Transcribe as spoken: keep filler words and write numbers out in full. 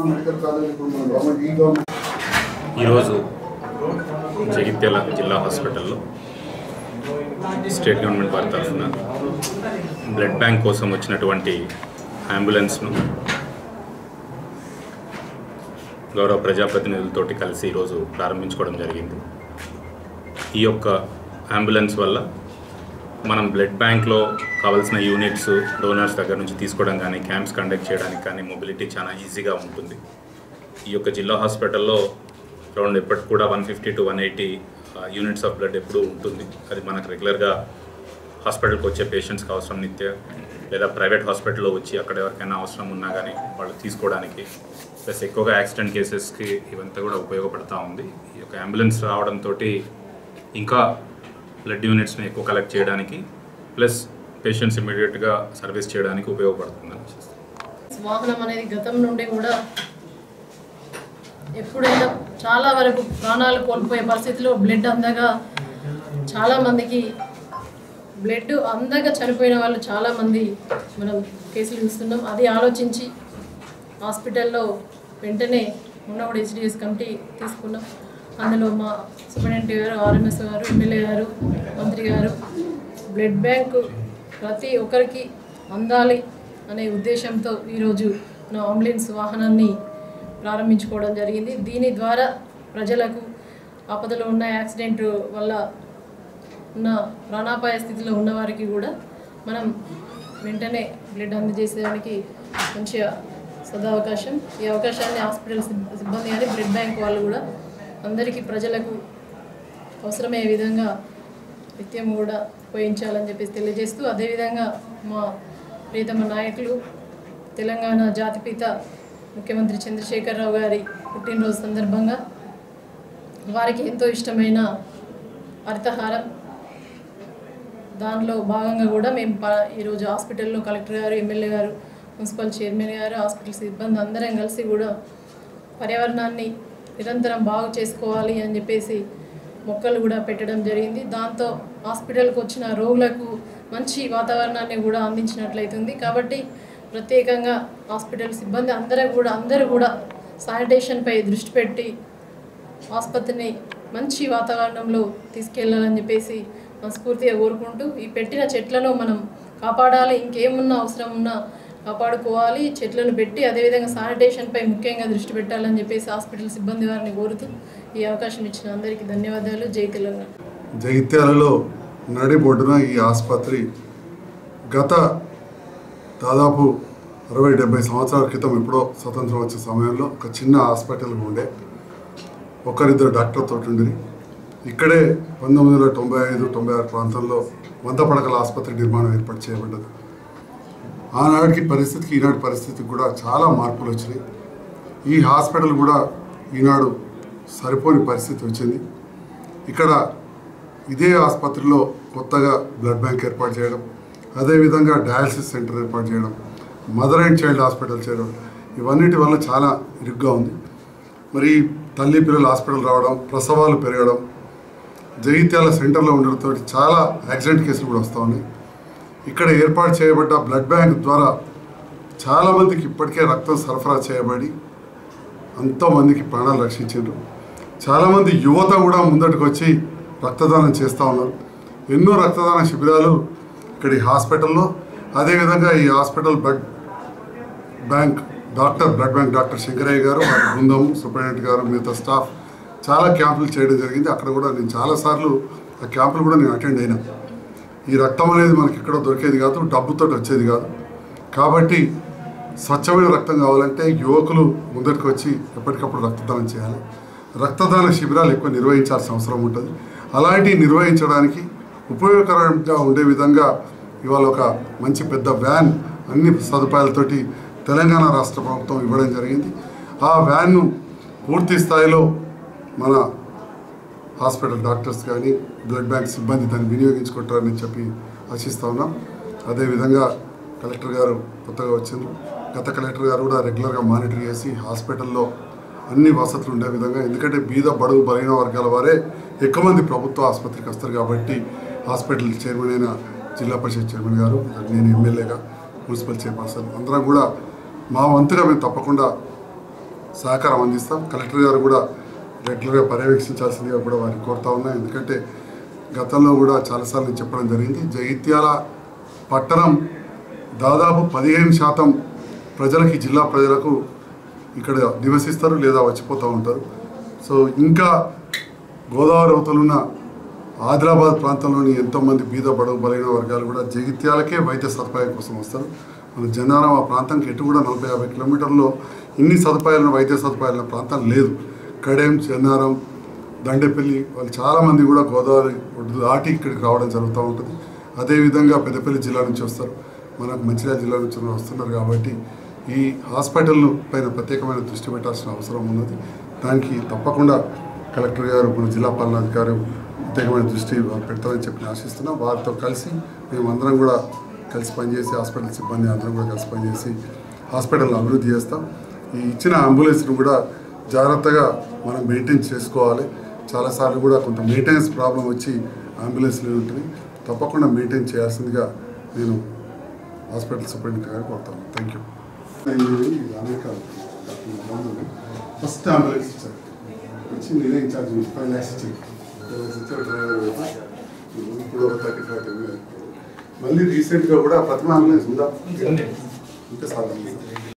ఈరోజు జగిత్యాల జిల్లా హాస్పిటల్లో స్టేట్ గవర్నమెంట్ వారి తరఫున బ్లడ్ బ్యాంక్ కోసం వచ్చినటువంటి అంబులెన్స్ను గౌరవ ప్రజాప్రతినిధులతోటి కలిసి ఈరోజు ప్రారంభించుకోవడం జరిగింది. ఈ యొక్క అంబులెన్స్ వల్ల మనం బ్లడ్ బ్యాంక్లో కావాల్సిన యూనిట్స్ డోనర్స్ దగ్గర నుంచి తీసుకోవడం కానీ క్యాంప్స్ కండక్ట్ చేయడానికి కానీ మొబిలిటీ చాలా ఈజీగా ఉంటుంది. ఈ యొక్క జిల్లా హాస్పిటల్లో అరౌండ్ ఎప్పటికి కూడా one fifty to one eighty units of blood ఎప్పుడూ ఉంటుంది. అది మనకు రెగ్యులర్గా హాస్పిటల్కి వచ్చే పేషెంట్స్కి అవసరం నిత్య లేదా ప్రైవేట్ హాస్పిటల్లో వచ్చి అక్కడ ఎవరికైనా అవసరం ఉన్నా కానీ వాళ్ళు తీసుకోవడానికి ప్లస్ ఎక్కువగా యాక్సిడెంట్ కేసెస్కి ఇవంతా కూడా ఉపయోగపడుతూ ఉంది. ఈ యొక్క అంబులెన్స్ రావడంతో ఇంకా బ్లడ్ యూనిట్స్ని ఎక్కువ కలెక్ట్ చేయడానికి ప్లస్ పేషెంట్స్ ఇమీడియట్గా సర్వీస్ చేయడానికి ఉపయోగపడుతుందని వాహనం అనేది గతం నుండి కూడా ఎప్పుడైనా చాలా వరకు ప్రాణాలు కోల్పోయే పరిస్థితిలో బ్లడ్ అందగా చాలామందికి బ్లడ్ అందగా చనిపోయిన వాళ్ళు చాలామంది మనం కేసులు చూస్తున్నాం. అది ఆలోచించి హాస్పిటల్లో వెంటనే ఉన్నప్పుడు హెచ్డిఎస్ కమిటీ తీసుకున్నాం. అందులో మా సూపరింటెండెంట్ గారు, ఆర్ఎంఎస్ గారు, ఎమ్మెల్యే గారు, మంత్రి గారు బ్లడ్ బ్యాంకు ప్రతి ఒక్కరికి అందాలి అనే ఉద్దేశంతో ఈరోజు నా అంబులెన్స్ వాహనాన్ని ప్రారంభించుకోవడం జరిగింది. దీని ద్వారా ప్రజలకు ఆపదలో ఉన్న యాక్సిడెంట్ వల్ల ఉన్న ప్రాణాపాయ స్థితిలో ఉన్నవారికి కూడా మనం వెంటనే బ్లడ్ అందజేసేదానికి మంచిగా సదావకాశం. ఈ అవకాశాన్ని హాస్పిటల్ సిబ్బంది కానీ బ్లడ్ బ్యాంక్ వాళ్ళు కూడా అందరికీ ప్రజలకు అవసరమయ్యే విధంగా నిత్యం కూడా ఉపయోగించాలని చెప్పేసి తెలియజేస్తూ, అదేవిధంగా మా ప్రియతమ నాయకులు తెలంగాణ జాతిపిత ముఖ్యమంత్రి చంద్రశేఖరరావు గారి పుట్టినరోజు సందర్భంగా వారికి ఎంతో ఇష్టమైన హరితహారం దానిలో భాగంగా కూడా మేము ఈరోజు హాస్పిటల్లో కలెక్టర్ గారు, ఎమ్మెల్యే గారు, మున్సిపల్ చైర్మన్ గారు, హాస్పిటల్ సిబ్బంది అందరం కలిసి కూడా పర్యావరణాన్ని నిరంతరం బాగు చేసుకోవాలి అని చెప్పేసి మొక్కలు కూడా పెట్టడం జరిగింది. దాంతో హాస్పిటల్కి వచ్చిన రోగులకు మంచి వాతావరణాన్ని కూడా అందించినట్లయితుంది. కాబట్టి ప్రత్యేకంగా హాస్పిటల్ సిబ్బంది అందరూ కూడా అందరూ కూడా శానిటేషన్పై దృష్టి పెట్టి ఆసుపత్రిని మంచి వాతావరణంలో తీసుకెళ్లాలని చెప్పేసి మనస్ఫూర్తిగా కోరుకుంటూ, ఈ పెట్టిన చెట్లను మనం కాపాడాలి, ఇంకేమున్నా అవసరం ఉన్నా కాపాడుకోవాలి, చెట్లను పెట్టి అదేవిధంగా శానిటేషన్పై ముఖ్యంగా దృష్టి పెట్టాలని చెప్పేసి హాస్పిటల్ సిబ్బంది వారిని కోరుతూ ఈ అవకాశం ఇచ్చిన అందరికీ ధన్యవాదాలు. జై తెలంగాణ. జగిత్యాలలో నడిబొడ్డున ఈ ఆసుపత్రి గత దాదాపు అరవై డెబ్బై సంవత్సరాల క్రితం ఎప్పుడో స్వతంత్రం వచ్చే సమయంలో ఒక చిన్న హాస్పిటల్ ఉండే, ఒకరిద్దరు డాక్టర్తో ఉండి ఇక్కడే పంతొమ్మిది వందల తొంభై ఐదు తొంభై ఆరు ప్రాంతంలో వంద పడకల ఆసుపత్రి నిర్మాణం ఏర్పాటు చేయబడ్డది. ఆనాటికి పరిస్థితికి ఈనాటి పరిస్థితికి కూడా చాలా మార్పులు వచ్చినాయి. ఈ హాస్పిటల్ కూడా ఈనాడు సరిపోని పరిస్థితి వచ్చింది. ఇక్కడ ఇదే ఆసుపత్రిలో కొత్తగా బ్లడ్ బ్యాంక్ ఏర్పాటు చేయడం, అదేవిధంగా డయాలసిస్ సెంటర్ ఏర్పాటు చేయడం, మదర్ అండ్ చైల్డ్ హాస్పిటల్ చేయడం, ఇవన్నిటి వల్ల చాలా ఇరుగ్గా ఉంది. మరి తల్లి పిల్లల హాస్పిటల్ రావడం, ప్రసవాలు పెరగడం, జగిత్యాల సెంటర్లో ఉండడంతో చాలా యాక్సిడెంట్ కేసులు కూడా వస్తూ ఉన్నాయి. ఇక్కడ ఏర్పాటు చేయబడ్డ బ్లడ్ బ్యాంక్ ద్వారా చాలామందికి ఇప్పటికే రక్తం సరఫరా చేయబడి ఎంతోమందికి ప్రాణాలు రక్షించారు. చాలామంది యువత కూడా ముందటికి వచ్చి రక్తదానం చేస్తూ ఉన్నారు. ఎన్నో రక్తదాన శిబిరాలు ఇక్కడ ఈ హాస్పిటల్లో, అదేవిధంగా ఈ hospital blood bank doctor blood bank doctor Shankaraiah garu, వారి బృందం, సూపరింటెండెంట్ గారు, మిగతా స్టాఫ్ చాలా క్యాంపులు చేయడం జరిగింది. అక్కడ కూడా నేను చాలాసార్లు ఆ క్యాంపులు కూడా నేను అటెండ్ అయినా. ఈ రక్తం అనేది మనకి ఎక్కడో దొరికేది కాదు, డబ్బుతో వచ్చేది కాదు. కాబట్టి స్వచ్ఛమైన రక్తం కావాలంటే యువకులు ముందరికి వచ్చి ఎప్పటికప్పుడు రక్తదానం చేయాలి. రక్తదాన శిబిరాలు ఎక్కువ నిర్వహించాల్సిన అవసరం ఉంటుంది. అలాంటివి నిర్వహించడానికి ఉపయోగకరంగా ఉండే విధంగా ఇవాళ ఒక మంచి పెద్ద వ్యాన్ అన్ని సదుపాయాలతోటి తెలంగాణ రాష్ట్ర ప్రభుత్వం ఇవ్వడం జరిగింది. ఆ వ్యాన్ను పూర్తి స్థాయిలో మన హాస్పిటల్ డాక్టర్స్ కానీ బ్లడ్ బ్యాంక్ సిబ్బంది దాన్ని వినియోగించుకుంటారని చెప్పి ఆశిస్తూ ఉన్నాం. అదేవిధంగా కలెక్టర్ గారు కొత్తగా వచ్చింది. గత కలెక్టర్ గారు కూడా రెగ్యులర్గా మానిటర్ చేసి హాస్పిటల్లో అన్ని వసతులు ఉండే విధంగా, ఎందుకంటే బీద బడుగు బలహీన వర్గాల వారే ఎక్కువ మంది ప్రభుత్వ ఆసుపత్రికి వస్తారు కాబట్టి హాస్పిటల్ చైర్మన్ అయిన జిల్లా పరిషత్ చైర్మన్ గారు, నేను ఎమ్మెల్యేగా, మున్సిపల్ చైర్పర్సన్ అందరం కూడా మా వంతుగా మేము తప్పకుండా సహకారం అందిస్తాం. కలెక్టర్ గారు కూడా రెగ్యులర్గా పర్యవేక్షించాల్సిందిగా కూడా వారిని కోరుతా ఉన్నాం. ఎందుకంటే గతంలో కూడా చాలాసార్లు నేను చెప్పడం జరిగింది, జగిత్యాల పట్టణం దాదాపు పదిహేను శాతం ప్రజలకి, జిల్లా ప్రజలకు ఇక్కడ నివసిస్తారు లేదా వచ్చిపోతూ ఉంటారు. సో ఇంకా గోదావరి అవతలున్న ఆదిలాబాద్ ప్రాంతంలోని ఎంతోమంది బీద బడుగు బలైన వర్గాలు కూడా జగిత్యాలకే వైద్య సదుపాయం కోసం వస్తారు. మన జనారం ఆ ప్రాంతానికి ఎటు కూడా నలభై యాభై కిలోమీటర్లో ఇన్ని సదుపాయాలను వైద్య సదుపాయాల ప్రాంతం లేదు. కడెం, చెన్నారం, దండేపల్లి వాళ్ళు చాలామంది కూడా గోదావరి ఒడ్డు దాటి ఇక్కడికి రావడం జరుగుతూ ఉంటుంది. అదేవిధంగా పెద్దపల్లి జిల్లా నుంచి వస్తారు, మనకు మంచిర్యాల జిల్లా నుంచి వస్తున్నారు. కాబట్టి ఈ హాస్పిటల్ పైన ప్రత్యేకమైన దృష్టి పెట్టాల్సిన అవసరం ఉన్నది. దానికి తప్పకుండా కలెక్టర్ గారు, మన జిల్లా పాలనాధికారి ప్రత్యేకమైన దృష్టి పెడతామని చెప్పి ఆశిస్తున్నాం. వారితో కలిసి మేము అందరం కూడా కలిసి పనిచేసి, హాస్పిటల్ సిబ్బంది అందరం కూడా కలిసి పనిచేసి హాస్పిటల్ని అభివృద్ధి చేస్తాం. ఈ ఇచ్చిన అంబులెన్స్ను కూడా జాగ్రత్తగా మనం మెయింటైన్ చేసుకోవాలి. చాలాసార్లు కూడా కొంత మెయింటెనెన్స్ ప్రాబ్లం వచ్చి అంబులెన్స్లు ఉంటుంది. తప్పకుండా మెయింటైన్ చేయాల్సిందిగా నేను హాస్పిటల్ సూపరింటెండెంట్ గారికి కోరుతాను. Thank you. ఫస్ట్ అంబులెన్స్ ఇచ్చారు, వచ్చి నేనే ఇన్ఛార్జ్ ఫైవ్ ల్యాక్స్ ఇచ్చాను. ఇచ్చారు డ్రైవర్ ఇప్పుడు ఒక థర్టీ ఫైవ్. మళ్ళీ రీసెంట్గా కూడా ప్రతిమ అంబులెన్స్ ఉందా ఇంకా సాధ్యం